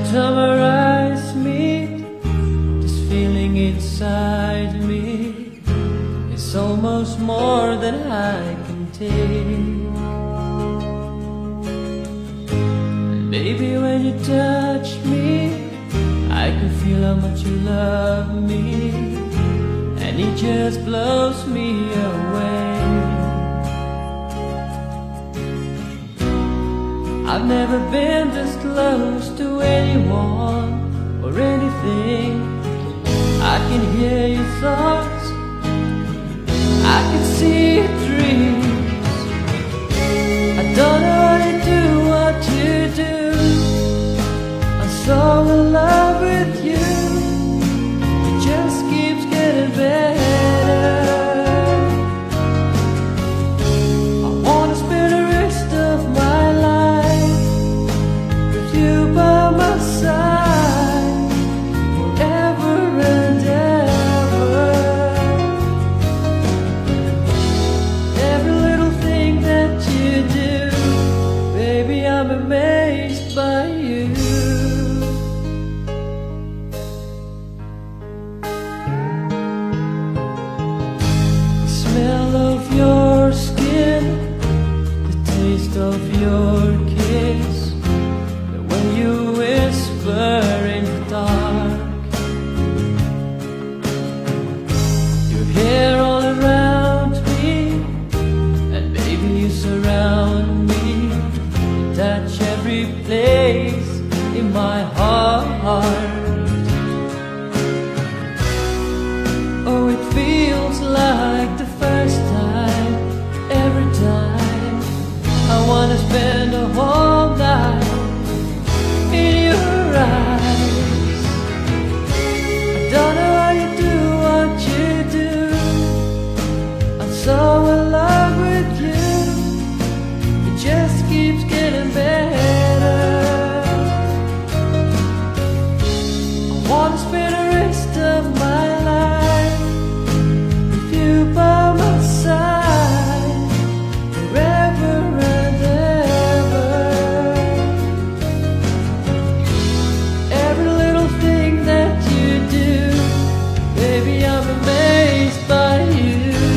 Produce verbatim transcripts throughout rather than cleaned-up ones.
time our eyes meet, this feeling inside me is almost more than I can take. And baby, when you touch me, I can feel how much you love me, and it just blows me away. I've never been this close to anyone or anything. I can hear your thoughts, I can see your dreams. I don't know how to do what you do. I'm so in love with you. It just keeps getting better. I wanna spend the rest of my life with you by my side, forever and ever. Every little thing that you do, baby, I'm amazed by you. The smell of your skin, the taste of your kiss, the way you whisper in the dark, your hair all around me, and baby you surround me. You touch every place in my heart. Oh, it feels like the first time, every time. I wanna spend a whole night in your eyes. I don't know how you do what you do. I'm so in love with you. It just keeps getting better. I wanna spend the rest of my life with you by my side, forever and ever. Every little thing that you do, baby, I'm amazed by you.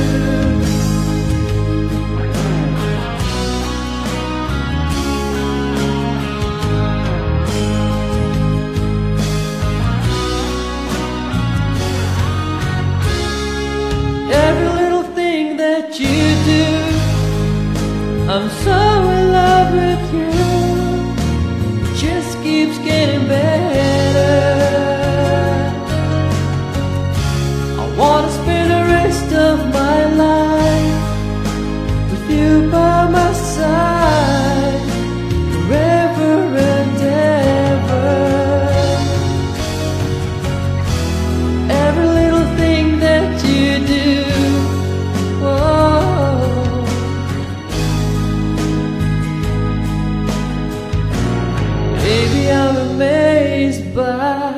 Every little thing that you do, I'm so in love with you. It just keeps getting better. I wanna spend the rest of my life with you by my side, forever and ever. Every little thing that you do, oh, baby, I'm amazed by